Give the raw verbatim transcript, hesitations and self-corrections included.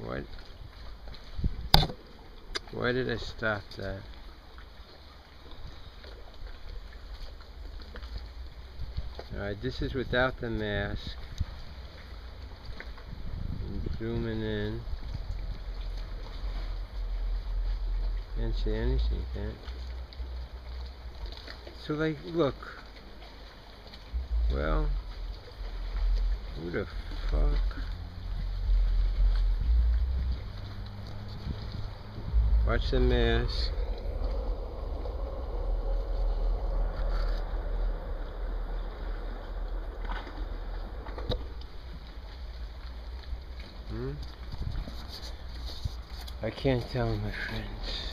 What? Why did I stop that? Alright, this is without the mask. I'm zooming in. Can't see anything, can't. So, like, look. Well, who the fuck? Watch the mask. Hmm? I can't tell, my friends.